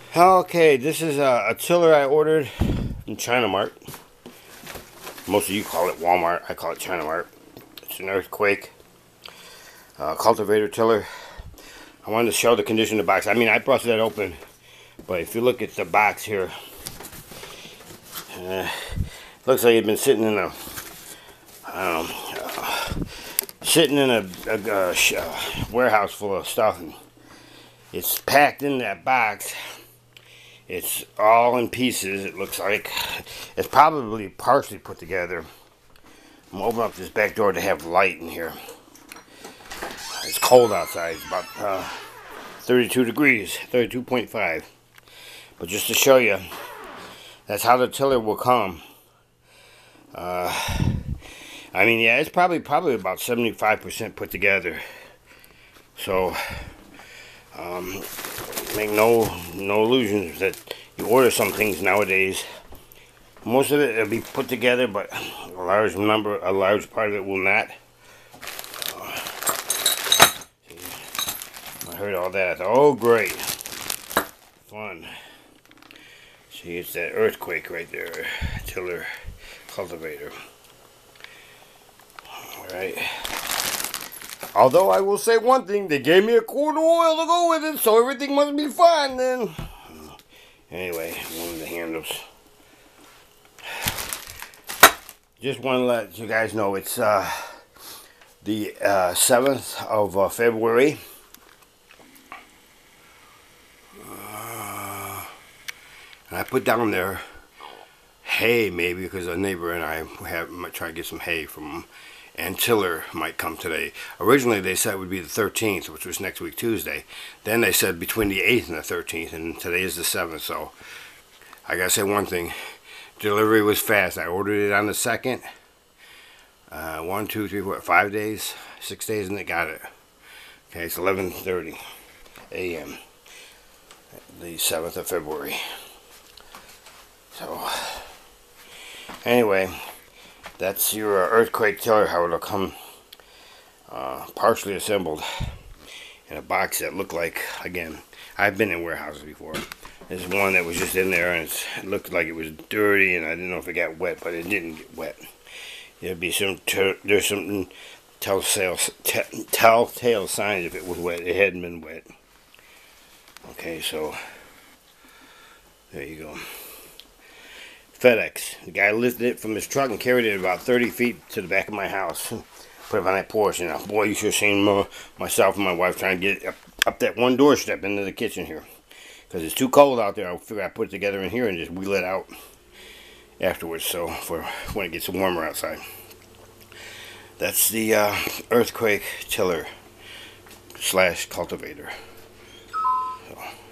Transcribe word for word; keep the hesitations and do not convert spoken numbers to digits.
Okay, this is a, a tiller I ordered from China Mart. Most of you call it Walmart. I call it China Mart. It's an earthquake uh, cultivator tiller. I wanted to show the condition of the box. I mean, I busted that open, but if you look at the box here, uh, looks like it's been sitting in a, I don't know, uh, sitting in a, a, a, a warehouse full of stuff, and it's packed in that box. It's all in pieces, it looks like. It's probably partially put together. I'm gonna open up this back door to have light in here. It's cold outside. It's about uh, thirty-two degrees, thirty-two point five. But just to show you, that's how the tiller will come. Uh, I mean, yeah, it's probably probably about seventy-five percent put together. So, um, make no no illusions that you order some things nowadays. Most of it will be put together, but a large number, a large part of it will not. Uh, I heard all that. Oh, great, fun. See, it's that earthquake right there, tiller cultivator. All right. Although I will say one thing, they gave me a quart of oil to go with it, so everything must be fine then. Anyway, one of the handles. Just want to let you guys know it's uh, the uh, seventh of uh, February. Uh, and I put down there hay maybe because a neighbor and I have might try to get some hay from them. And tiller might come today. Originally they said it would be the thirteenth, which was next week Tuesday. Then they said between the eighth and the thirteenth, and today is the seventh. So I gotta say one thing, delivery was fast. I ordered it on the second. Uh, one, two, three, four, five days, six days, and they got it. Okay, it's eleven thirty a m the seventh of February. So anyway, that's your uh, earthquake tiller, how it'll come uh, partially assembled in a box that looked like, again, I've been in warehouses before. There's one that was just in there and it's, it looked like it was dirty and I didn't know if it got wet, but it didn't get wet. There'd be some, there's some telltale, telltale signs if it was wet. It hadn't been wet. Okay, so there you go. FedEx. The guy lifted it from his truck and carried it about thirty feet to the back of my house. Put it on that porch. And boy, you should have seen uh, myself and my wife trying to get up, up that one doorstep into the kitchen here. Because it's too cold out there. I figured I'd put it together in here and just wheel it out afterwards. So for when it gets warmer outside. That's the uh, earthquake tiller slash cultivator. So.